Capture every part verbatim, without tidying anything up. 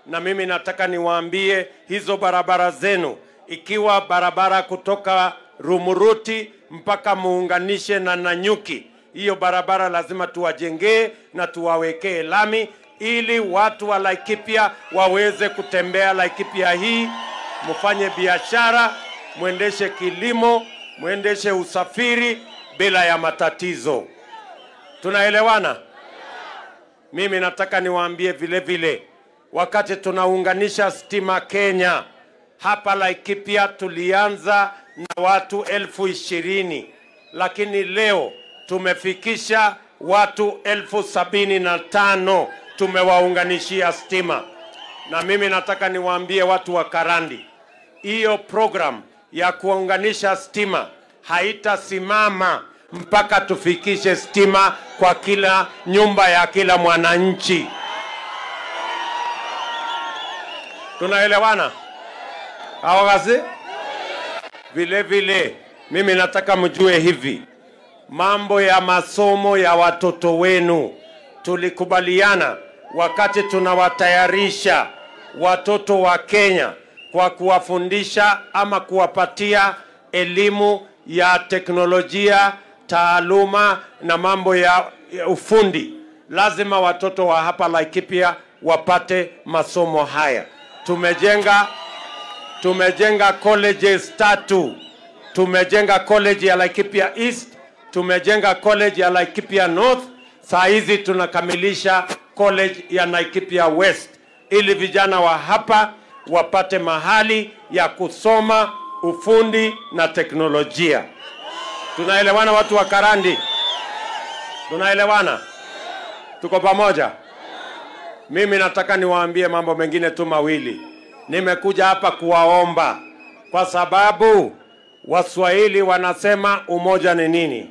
na mimi nataka niwaambie hizo barabara zenu, ikiwa barabara kutoka Rumuruti mpaka muunganishe na Nanyuki, hiyo barabara lazima tuwajengee na tuwawekee lami ili watu wa Laikipia waweze kutembea Laikipia hii, mufanye biashara, muendeshe kilimo, muendeshe usafiri bila ya matatizo. Tunaelewana? Mimi nataka niwaambie vile vile, wakati tunaunganisha stima Kenya, hapa Laikipia tulianza na watu elfu ishirini, lakini leo tumefikisha watu elfu sabini na tano tumewaunganishia stima. Na mimi nataka niwaambie watu wa Karandi, hiyo program ya kuunganisha stima haitasimama mpaka tufikishe stima kwa kila nyumba ya kila mwananchi. Tunaelewana? Awagazi? Vile vile, mimi nataka mjue hivi, mambo ya masomo ya watoto wenu, tulikubaliana wakati tunawatayarisha watoto wa Kenya kwa kuwafundisha ama kuwapatia elimu ya teknolojia, taaluma na mambo ya ufundi, lazima watoto wa hapa Laikipia wapate masomo haya. Tumejenga tumejenga colleges tatu. Tumejenga college ya Laikipia East, tumejenga college ya Laikipia North, saa hizi tunakamilisha college ya Laikipia West, ili vijana wa hapa wapate mahali ya kusoma ufundi na teknolojia. Tunaelewana watu wa Karandi? Tunaelewana? Tuko pamoja? Mimi nataka niwaambie mambo mengine tu mawili. Nimekuja hapa kuwaomba kwa sababu Waswahili wanasema umoja ni nini?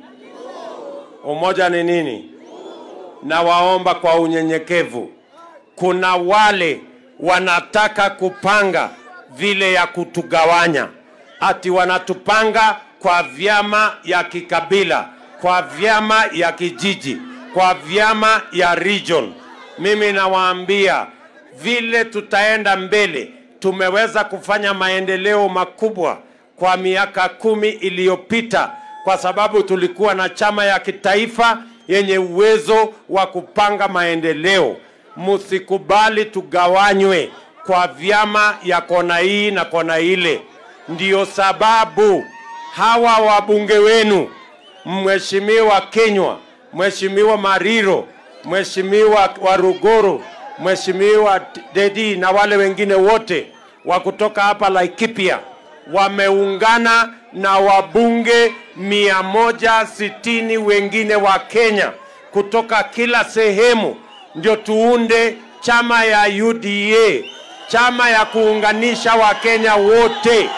Umoja ni nini? Na waomba kwa unyenyekevu. Kuna wale wanataka kupanga vile ya kutugawanya. Ati wanatupanga kwa vyama ya kikabila, kwa vyama ya kijiji, kwa vyama ya region. Mimi nawaambia vile tutaenda mbele. Tumeweza kufanya maendeleo makubwa kwa miaka kumi iliyopita kwa sababu tulikuwa na chama ya kitaifa yenye uwezo wa kupanga maendeleo. Musikubali tugawanywe kwa vyama ya kona hii na kona ile. Ndiyo sababu hawa wabunge wenu, Mheshimiwa Kenywa, Mheshimiwa Mariro, Mheshimiwa Waruguru, Mheshimiwa Dedi na wale wengine wote wa kutoka hapa Laikipia wameungana na wabunge mia moja sitini wengine wa Kenya kutoka kila sehemu, ndio tuunde chama ya U D A, chama ya kuunganisha wa Kenya wote,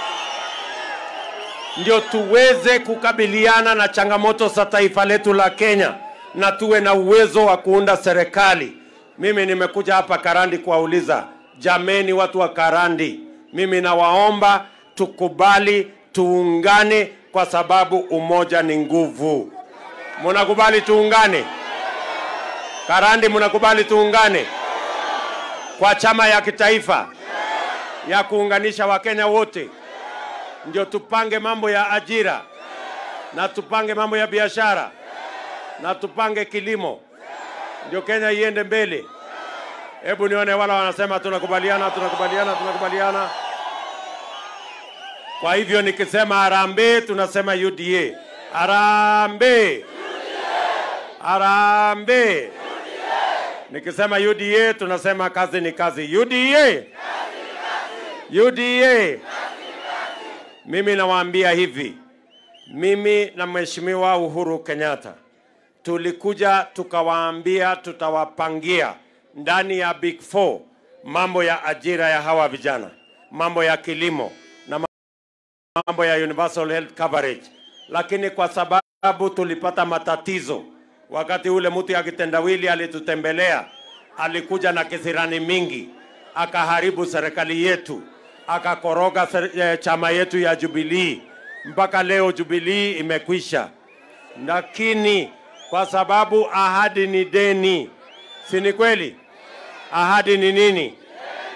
ndio tuweze kukabiliana na changamoto za taifa letu la Kenya na tuwe na uwezo wa kuunda serikali. Mimi nimekuja hapa Karandi kuwauliza, jameni watu wa Karandi, mimi nawaomba tukubali tuungane kwa sababu umoja ni nguvu. Mnakubali tuungane? Karandi mnakubali tuungane? Kwa chama ya kitaifa ya kuunganisha Wakenya wote. Ndio tupange mambo ya ajira, na tupange mambo ya biashara, na tupange kilimo, ndio Kenya iende mbele. Hebu nione wala wanasema tunakubaliana, tunakubaliana, tunakubaliana. Kwa hivyo nikisema harambee tunasema U D A. Harambee. Harambee. Nikisema U D A tunasema kazi ni kazi. U D A. U D A. Mimi nawaambia hivi. Mimi na Mheshimiwa Uhuru Kenyatta tulikuja tukawaambia tutawapangia ndani ya Big Four mambo ya ajira ya hawa vijana, mambo ya kilimo na mambo ya universal health coverage. Lakini kwa sababu tulipata matatizo, wakati ule mtu ya kitendawili alitutembelea, alikuja na kisirani mingi, akaharibu serikali yetu, akakoroga chama yetu ya Jubilee. Mpaka leo Jubilee imekwisha. Lakini kwa sababu ahadi ni deni, si ni kweli? Ahadi ni nini?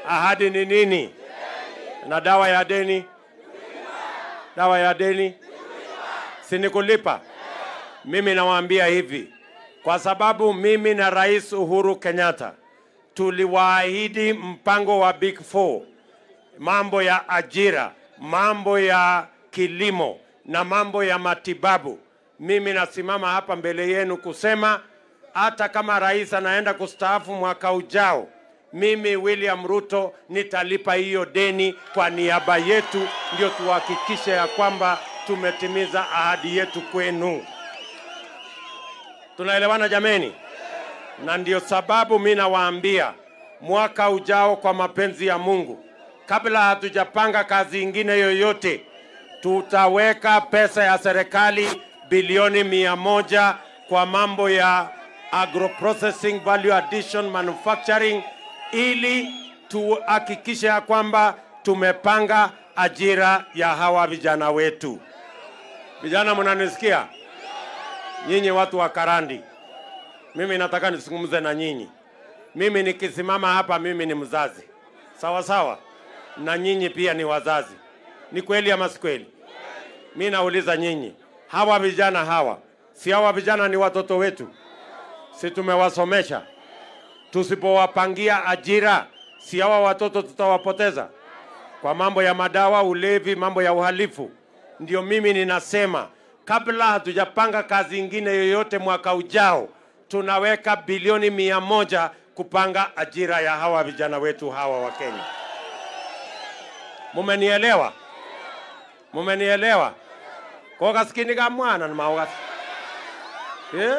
Ahadi ni nini? Na dawa ya deni? Dawa ya deni si ni kulipa? Mimi nawaambia hivi, kwa sababu mimi na Rais Uhuru Kenyatta tuliwaahidi mpango wa Big Four, mambo ya ajira, mambo ya kilimo na mambo ya matibabu. Mimi nasimama hapa mbele yenu kusema hata kama rais anaenda kustaafu mwaka ujao, mimi William Ruto nitalipa hiyo deni kwa niaba yetu, ndio tuhakikishe ya kwamba tumetimiza ahadi yetu kwenu. Tunaelewana jameni? Na ndio sababu mimi nawaambia mwaka ujao, kwa mapenzi ya Mungu, kabla hatujapanga kazi ingine yoyote, tutaweka pesa ya serikali bilioni mia moja kwa mambo ya agro-processing, value addition, manufacturing, ili tuhakikishe ya kwamba tumepanga ajira ya hawa vijana wetu. Vijana mnanisikia? Nyinyi watu wa Karandi, mimi nataka nisungumze na nyinyi. Mimi nikisimama hapa, mimi ni mzazi, sawa sawa, na nyinyi pia ni wazazi. Ni kweli ama si kweli? Mimi nauliza nyinyi, hawa vijana hawa, si hawa vijana ni watoto wetu? Si tumewasomesha? Tusipowapangia ajira, si hawa watoto tutawapoteza kwa mambo ya madawa, ulevi, mambo ya uhalifu? Ndio mimi ninasema kabla hatujapanga kazi ingine yoyote mwaka ujao, tunaweka bilioni mia moja kupanga ajira ya hawa vijana wetu hawa wa Kenya. Mumenielewa? Mumenielewa? Kwa kaskini kama mwana na maogasi. Eh?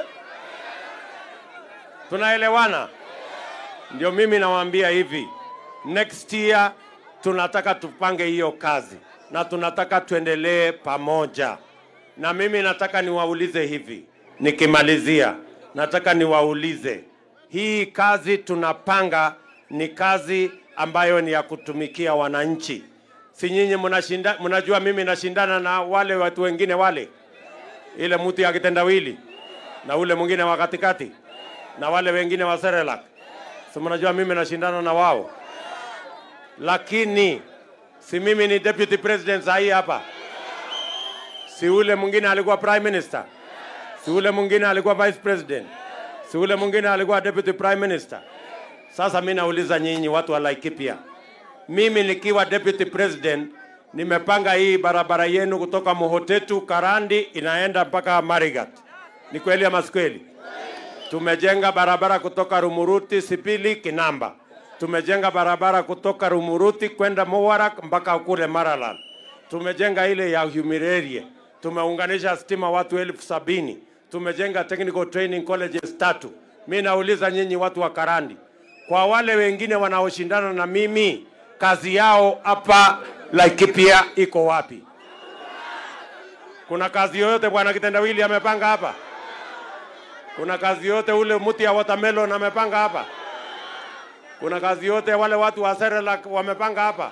Tunaelewana? Ndio mimi nawaambia hivi, next year tunataka tupange hiyo kazi na tunataka tuendelee pamoja. Na mimi nataka niwaulize hivi, nikimalizia, nataka niwaulize, hii kazi tunapanga ni kazi ambayo ni ya kutumikia wananchi. Si nyinyi mnashinda, mnajua mimi nashindana na wale watu wengine wale, ile mtu ya kitendawili na ule mwingine wa katikati na wale wengine wa Serelak. Si mnajua mimi nashindana na wao. Lakini si mimi ni deputy president sahi hapa? Si ule mwingine alikuwa prime minister? Si ule mwingine alikuwa vice president? Si ule mwingine alikuwa deputy prime minister? Sasa mimi nauliza nyinyi watu wa Laikipia, mimi nikiwa deputy president nimepanga hii barabara yenu kutoka Mohotetu Karandi inaenda mpaka Marigat. Ni kweli ama si kweli? Tumejenga barabara kutoka Rumuruti Sipili Kinamba. Tumejenga barabara kutoka Rumuruti kwenda Mowarak mpaka kule Maraland. Tumejenga ile ya Humirerie. Tumeunganisha stima watu elfu sabini. Tumejenga technical training colleges tatu. Mimi nauliza nyinyi watu wa Karandi, kwa wale wengine wanaoshindana na mimi, kazi yao hapa Laikipia iko wapi? Kuna kazi yoyote bwana Kitendawili amepanga hapa? Kuna kazi yote ule mti ya watermelon amepanga hapa? Kuna kazi yote wale watu wa Serelak wamepanga hapa?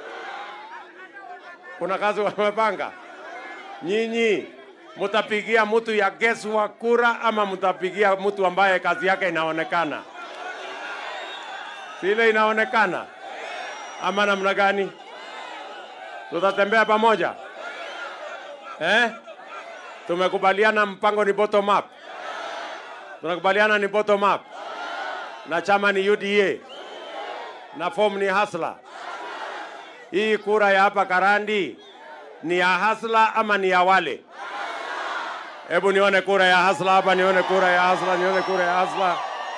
Kuna kazi wamepanga? Nyinyi mtapigia mtu ya gesu wa kura ama mtapigia mtu ambaye kazi yake inaonekana? Sile inaonekana ama namna gani? Tutatembea pamoja? Eh? Tumekubaliana mpango ni bottom up. Tunakubaliana ni bottom up. Na chama ni U D A. Na form ni Hasla. Hii kura ya hapa Karandi ni ya Hasla ama ni ya wale? Hebu nione kura ya Hasla hapa, nione kura ya Hasla, nione kura ya Hasla.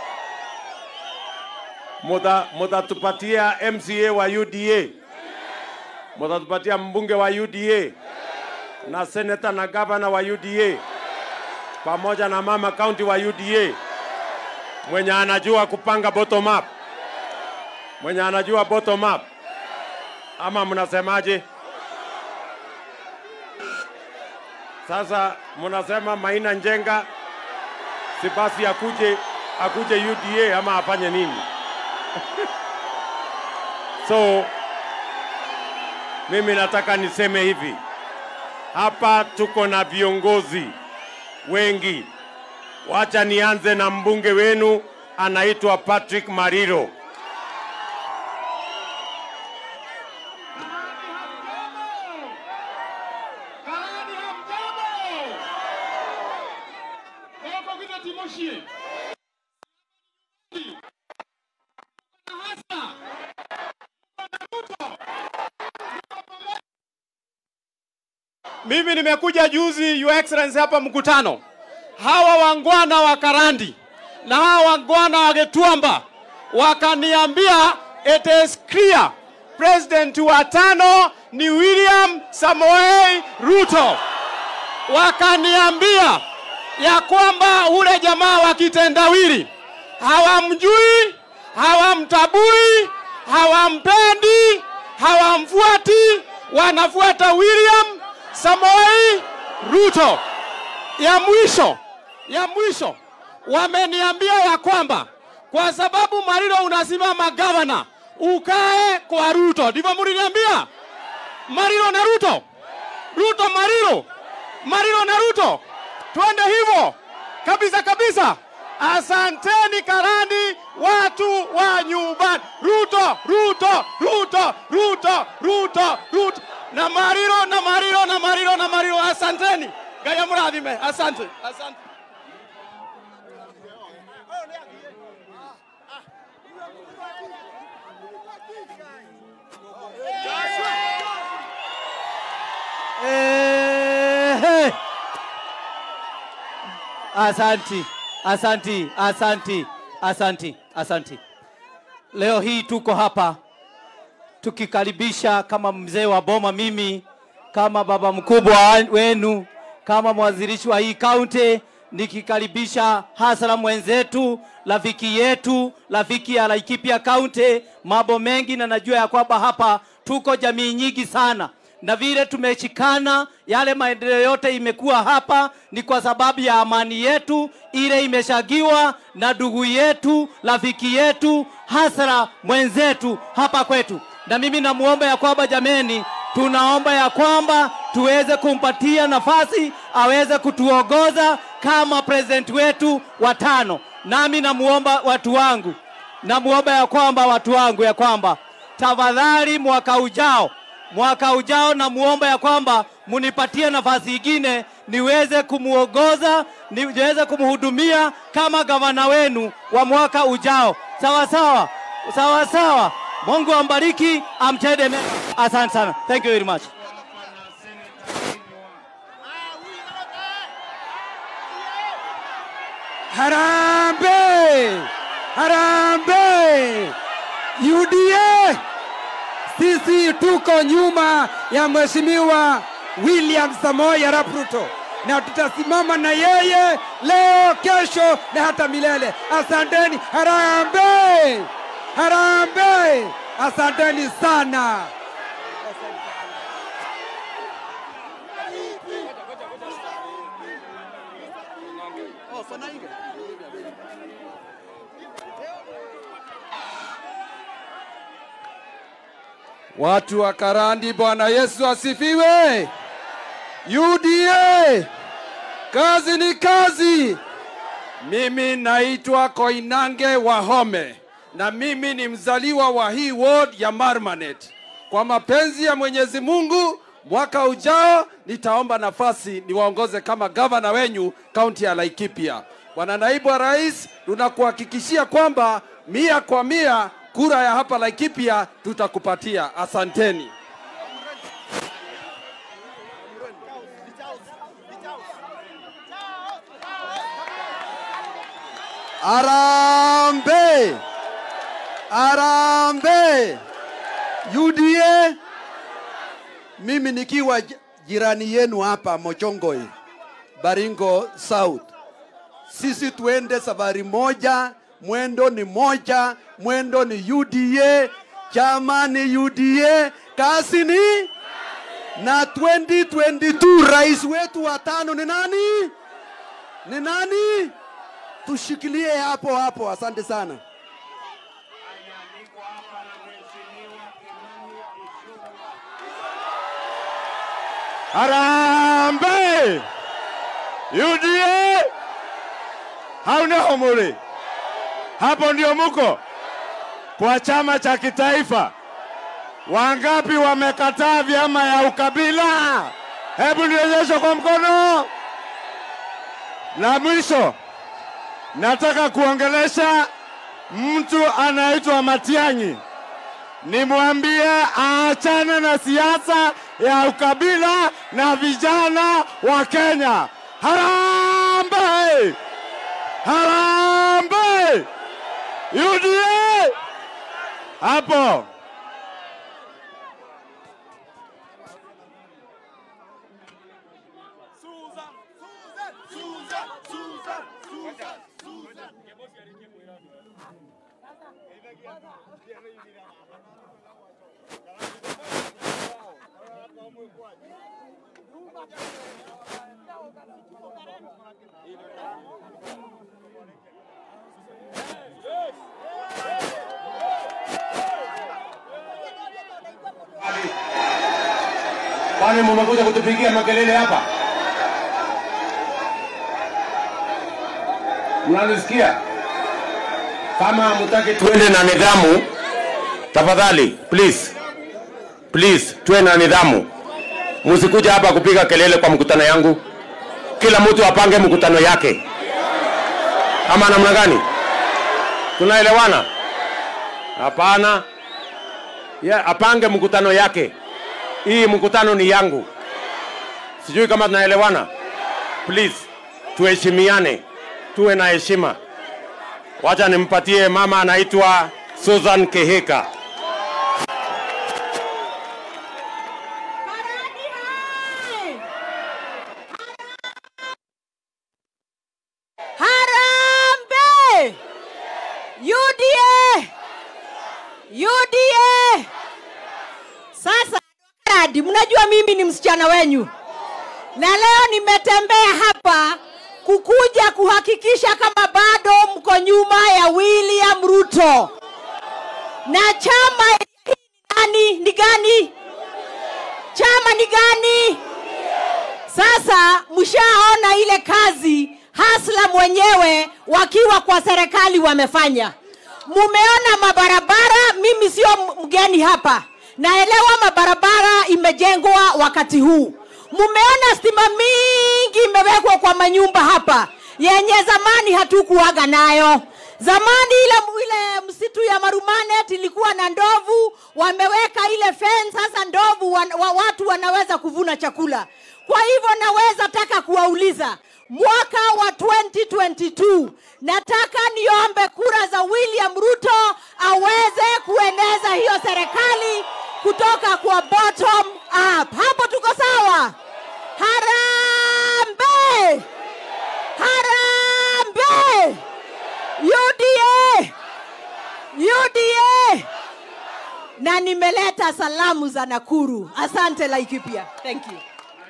Muta mutatupatia M C A wa U D A. Mutatupatia mbunge wa U D A. Na senator na governor wa U D A. Pamoja na mama county wa U D A. Mwenye anajua kupanga bottom up. Mwenye anajua bottom up. Ama mnasemaje? Sasa mnasema Maina Njenga si basi akuje akuje U D A ama afanye nini? So mimi nataka niseme hivi, hapa tuko na viongozi wengi. Wacha nianze na mbunge wenu anaitwa Patrick Mariro. Moshi. Mimi nimekuja juzi Your Excellency hapa mkutano. Hawa wangwana wa Karandi na hawa wangwana wa Getuamba wakaniambia it is clear President wa tano ni William Samoei Ruto. Wakaniambia ya kwamba ule jamaa wa kitendawili hawamjui, hawamtabui, hawampendi, hawamfuati, wanafuata William Samoei Ruto. Ya mwisho, ya mwisho wameniambia ya kwamba kwa sababu Mariro unasimama governor, ukae kwa Ruto. Ndivyo mliniambia? Mariro na Ruto. Ruto Mariro. Mariro na Ruto. Twende hivyo. Kabisa kabisa. Asanteni Karandi, watu wa nyumbani. Ruto, Ruto, Ruto, Ruto, Ruto, Ruto. Na Mariro, na Mariro, na Mariro, na Mariro. Asanteni. Gaya muradhime. Asante. Asante. Eh, asanti, asanti, asanti, asanti, asanti. Leo hii tuko hapa tukikaribisha kama mzee wa boma, mimi kama baba mkubwa wenu, kama mwazirishi wa hii kaunti, nikikaribisha hasara mwenzetu, rafiki yetu, rafiki ya Laikipia County, mambo mengi, na najua ya kwamba hapa tuko jamii nyingi sana. Na vile tumeshikana, yale maendeleo yote imekuwa hapa ni kwa sababu ya amani yetu ile imeshagiwa na ndugu yetu, rafiki yetu, hasara mwenzetu hapa kwetu. Na mimi namuomba ya kwamba jameni, tunaomba ya kwamba tuweze kumpatia nafasi aweze kutuongoza kama president wetu wa tano. Nami namuomba watu wangu, namuomba ya kwamba watu wangu ya kwamba tafadhali mwaka ujao Mwaka ujao na muomba ya kwamba munipatie nafasi nyingine niweze kumuongoza, niweze kumhudumia kama gavana wenu wa mwaka ujao. Sawa sawa. Sawa sawa. Mungu ambariki, amtende mema. Asante sana. Thank you very much. Harambee! Harambee! U D A! Sisi tuko nyuma ya Mheshimiwa William Samoei Arap Ruto na tutasimama na yeye leo, kesho na hata milele. Asanteni. Harambee! Harambee! Asanteni sana. Watu wa Karandi, Bwana Yesu asifiwe. U D A, kazi ni kazi. Mimi naitwa Koinange Wahome na mimi ni mzaliwa wa hii ward ya Marmanet. Kwa mapenzi ya Mwenyezi Mungu, mwaka ujao nitaomba nafasi niwaongoze kama gavana wenyu kaunti ya Laikipia. Bwana naibu wa rais, tunakuhakikishia kwamba mia kwa mia kura ya hapa Laikipia tutakupatia. Asanteni. Arambe! Arambe! U D A, mimi nikiwa jirani yenu hapa Mochongoi, Baringo South. Sisi tuende safari moja, mwendo ni moja, mwendo ni U D A, chama ni U D A, kasi ni na twenty twenty-two rais wetu wa tano ni nani? Ni nani? Tushikilie hapo hapo. Asante sana. Harambee! U D A! Hauna homuri. Hapo ndio muko kwa chama cha kitaifa. Wangapi wamekataa vyama ya ukabila? Hebu nionyeshe kwa mkono. Na mwisho, nataka kuongelesha mtu anaitwa Matiang'i. Nimwambie aachane na siasa ya ukabila na vijana wa Kenya. Harambee! Harambee! U D A! Hapo. Kwani mmekuja kutupigia makelele hapa? Mnanisikia? Kama hamtaki tuende na nidhamu, tafadhali please. Please, tuwe na nidhamu. Msikuja hapa kupiga kelele kwa mkutano yangu. Kila mtu apange mkutano yake. Ama namna gani? Tunaelewana? Hapana. Ya, apange mkutano yake. Hii mkutano ni yangu. Sijui kama tunaelewana. Please, tuheshimiane. Tuwe na heshima. Wacha nimpatie mama anaitwa Susan Kehika. Harambee! U D A! U D A! Sasa Karadi, mnajua mimi ni msichana wenyu. Na leo nimetembea hapa kukuja kuhakikisha kama bado mko nyuma ya William Ruto. Na chama hii nani ni gani? Chama ni gani? Sasa mshaona ile kazi Hasla mwenyewe wakiwa kwa serikali wamefanya. Mumeona mabarabara, mimi sio mgeni hapa. Naelewa mabarabara imejengwa wakati huu. Mumeona stima mingi imewekwa kwa manyumba hapa. Yenye zamani hatukuaga nayo. Zamani ile ile msitu ya Marumanet ilikuwa na ndovu, wameweka ile fence, sasa ndovu wa, wa, watu wanaweza kuvuna chakula. Kwa hivyo naweza taka kuwauliza mwaka wa twenty twenty-two nataka niombe kura za William Ruto aweze kueneza hiyo serikali kutoka kwa bottom up. Hapo tuko sawa? Harambee! Harambee! U D A! U D A! Na nimeleta salamu za Nakuru. Asante Laikipia. Thank you.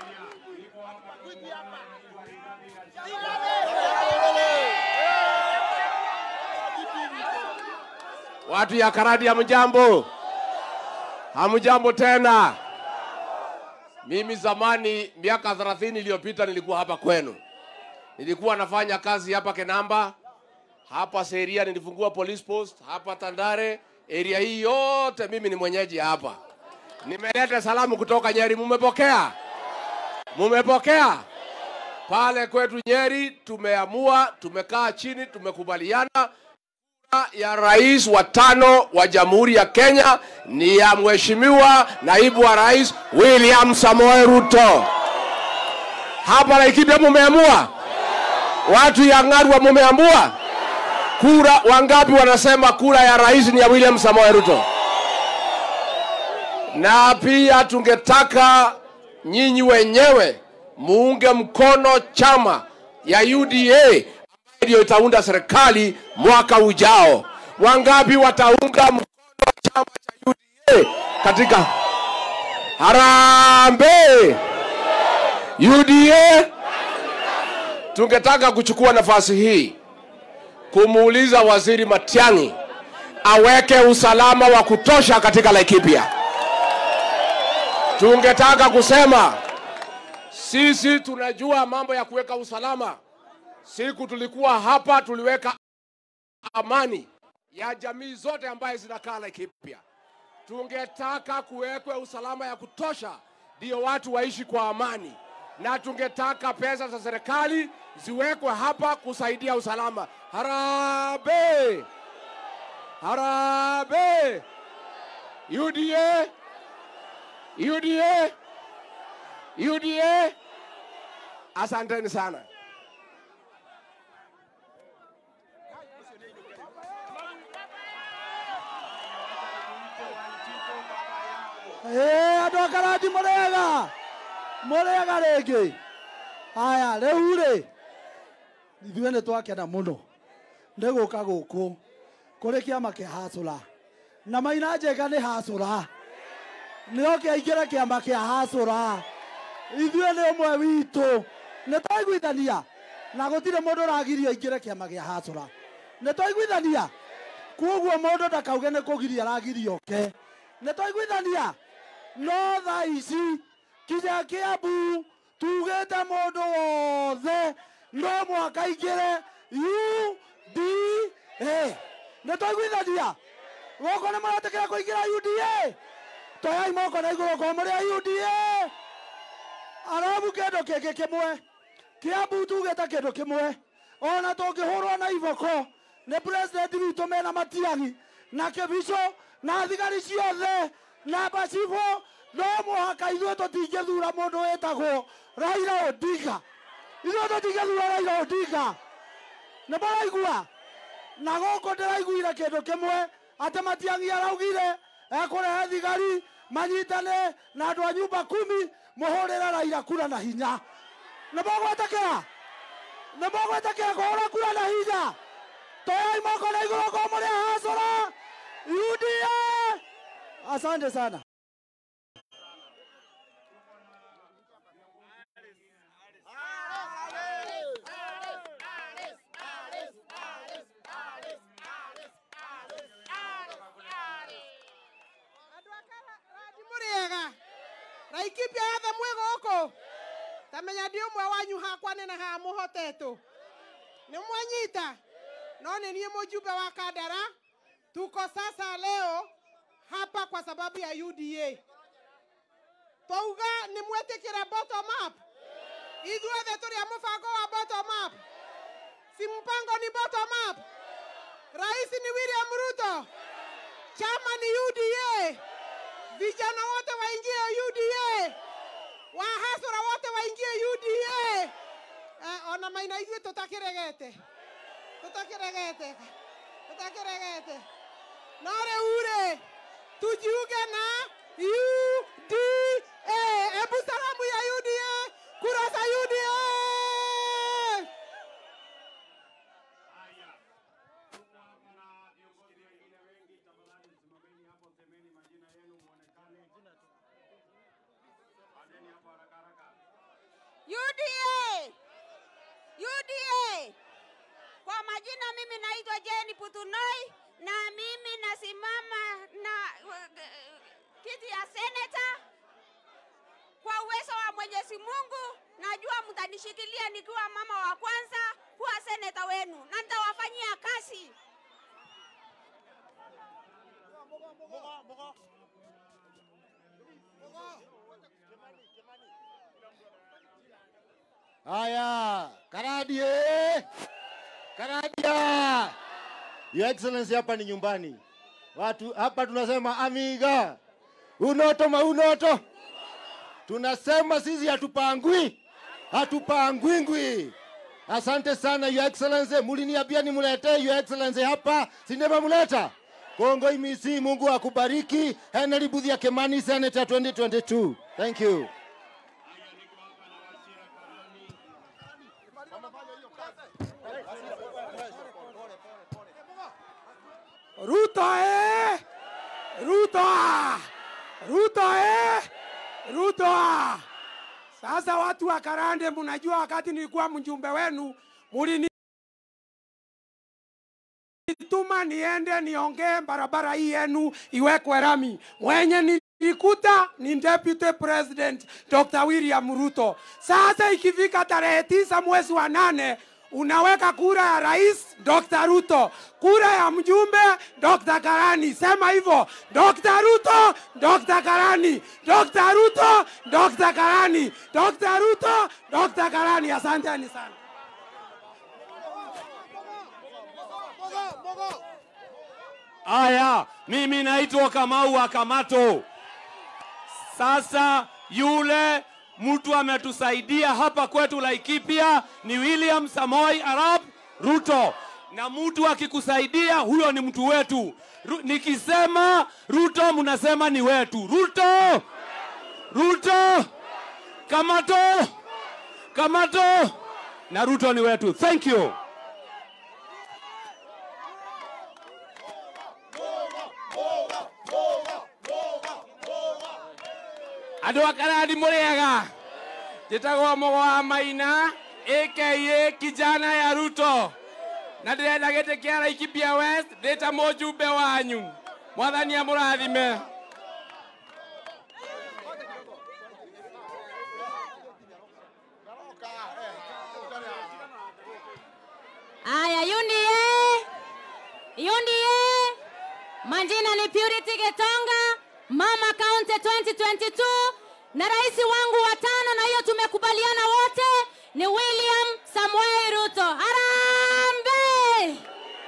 Watu ya Karadi hamjambo. Hamjambo tena. Mimi zamani miaka thelathini iliyopita nilikuwa hapa kwenu. Nilikuwa nafanya kazi hapa Kenamba, hapa Seria nilifungua police post, hapa Tandare, area hii yote mimi ni mwenyeji hapa. Nimeleta salamu kutoka Nyeri, mumepokea? Mumepokea? Pale kwetu Nyeri tumeamua, tumekaa chini, tumekubaliana ya rais wa tano wa Jamhuri ya Kenya ni ya mheshimiwa naibu wa rais William Samoei Ruto. Hapa Laikipia mumeamua? Watu ya Ng'arwa mumeamua? Kura wangapi wanasema kura ya rais ni ya William Samoei Ruto? Na pia tungetaka nyinyi wenyewe muunge mkono chama ya U D A ndio itaunda serikali mwaka ujao. Wangapi wataunga mkono chama cha U D A katika harambee? U D A. Tungetaka kuchukua nafasi hii kumuuliza Waziri Matiang'i aweke usalama wa kutosha katika Laikipia. Tungetaka kusema sisi tunajua mambo ya kuweka usalama. Siku tulikuwa hapa tuliweka amani ya jamii zote ambaye zinakaa Laikipia. Tungetaka kuwekwe usalama ya kutosha ndio watu waishi kwa amani. na tungetaka pesa za serikali ziwekwe hapa kusaidia usalama. Harambee! Harambee! U D A! U D A! U D A! Asanteni sana. Eh, andũ a Karandi mũrĩega mũrĩega rĩngĩ. Haya, rĩu rĩ ithuĩ nĩ twakena mũno nĩ gũka gũkũ kũrĩ kĩama kĩa Hasũra, na Maina Njenga nĩ Hasũra, nĩoke aingĩre kĩama kĩa Hasũra. Ithuĩ nĩ ũmwe witũ, nĩ twaiguithania na gũtirĩ mũndũ ũragirio aingĩre kĩama gĩa Hasũra. Nĩ twaiguithania, koguo mũndũ ndakauge nĩ kũgiria aragirio ke. Nĩ twaiguithania, no thaa ici kinya Kiambu tugĩte mũndũ wothe no mwaka aingĩre U D A. Nĩ twaiguithania, gũkũ nĩ mũretĩkĩra kũingĩra U D A? Toyai moko na igũrũ kwa mũrĩ a U D A. Arabu kĩndũ kĩngĩ kĩmwe, Kiambu tugĩte kĩndũ kĩmwe, ona tũngĩhũrwo na iboko nĩ president witũ mena Matiang'i na Kĩbico na thigari ciothe na Bacibũ, no mũhaka ithuĩ tũtingĩthura mũndũ wĩtagwo Raila Odinga. Ithuĩ tũtingĩthura Raila Odinga. Nĩ mũraigua? Na gũkũ ndĩraiguire kĩndũ kĩmwe atĩ Matiang'i araugire ekũrehe thigari manyitane na andũ a nyumba kumi mũhũrĩre Raila kura na hinya. Nĩ mũgwĩtĩkĩra? Nĩ mũgwĩtĩkĩra kũhũra kura na hinya? Toyai moko na igũrũ kwa mũrĩ a Hasũra U D A. Asante sana. Laikipia yathe mwĩ gũkũ, tamenya ndi ũmwe wanyu hakwa nĩ na ha mũhotetũ. Nĩ mwanyita, no nĩ niĩ mũjumbe wa Kandara. Tuko sasa leo hapa kwa sababu ya U D A. Twauga nĩ mwĩtĩkĩra bottom up. Ithuothe tũrĩ a mũbango wa bottom up. Si mpango ni bottom up. Rais ni William Ruto. Chama ni U D A. Vijana wote waingie U D A. Wahasũra wote waingie U D A. Eh, ona Maina ithuĩ tũtakĩregete. Tũtakĩregete. Tũtakĩregete. No rĩu rĩ tujiunge na U D A. Ebu salamu ya U D A. Kura za U D A. U D A. U D A. Kwa majina mimi naitwa Jane Putunoi na mimi nasimama na uh, kiti ya seneta. Kwa uwezo wa Mwenyezi Mungu najua mtanishikilia nikiwa mama wa kwanza kuwa seneta wenu na nitawafanyia kazi. Haya, Karandi eh! Karadia! Your Excellency, hapa ni nyumbani. Watu hapa tunasema amiga. Unoto maunoto. Tunasema sisi hatupangwi. Hatupangwingwi. Asante sana Your Excellency, muliniambia nimulete Your Excellency hapa, si ndema muleta. Kongo imisi, Mungu akubariki. Henry Budhia Kimani, Senator twenty twenty-two. Thank you. Ruto eh! Ruto! Ruto eh! Ruto! Sasa watu wa Karande, mnajua wakati nilikuwa mjumbe wenu mulini tuma niende niongee barabara hii yenu iwekwe rami. Mwenye nilikuta ni Deputy President Doctor William Ruto. Sasa ikifika tarehe tisa mwezi wa nane unaweka kura ya rais Doctor Ruto, kura ya mjumbe Doctor Karani. Sema hivyo, Doctor Ruto, Doctor Karani, Doctor Ruto, Doctor Karani, Doctor Ruto, Doctor Karani. Asanteni sana. Aya, mimi naitwa Kamau wa Kamato. Sasa yule mtu ametusaidia hapa kwetu Laikipia ni William Samoei Arap Ruto. Na mtu akikusaidia huyo ni mtu wetu. Ru, nikisema Ruto mnasema ni wetu. Ruto! Ruto! Kamato! Kamato! Na Ruto ni wetu. Thank you. Andũ a Karandi mũrĩega, njĩtagwo Mũgwa Maina aka kijana ya Ruto, na ndĩrenda gĩtĩ kĩa Laikipia West ndĩ ta mũjumbe wanyu. Mwathani amũrathime. Aya, U D A, U D A, majina ni Purity Getonga, Mama County twenty twenty-two, na rais wangu wa tano, na hiyo tumekubaliana wote, ni William Samoei Ruto. Harambee!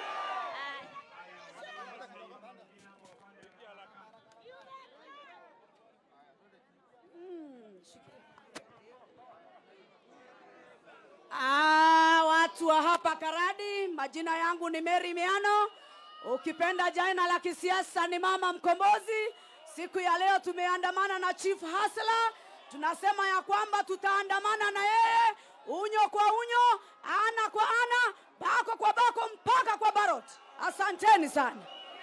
Ah, watu wa hapa Karadi, majina yangu ni Mary Miano. Ukipenda jina la kisiasa ni Mama Mkombozi. Siku ya leo tumeandamana na Chief Hasla. Tunasema ya kwamba tutaandamana na yeye unyo kwa unyo, ana kwa ana, bako kwa bako, mpaka kwa barot. Asanteni sana.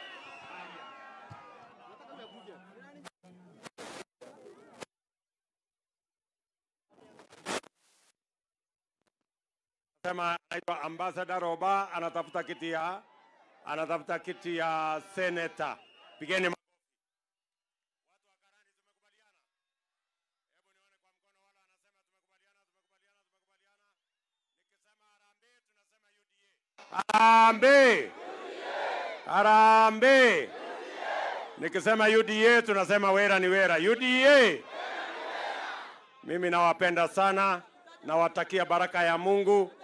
Sema anaitwa Ambassador Roba, anatafuta kiti ya anatafuta kiti ya senator. Pigeni ma- Harambee! Harambee! Nikisema U D A tunasema wera ni wera. U D A! Mimi nawapenda sana, nawatakia baraka ya Mungu.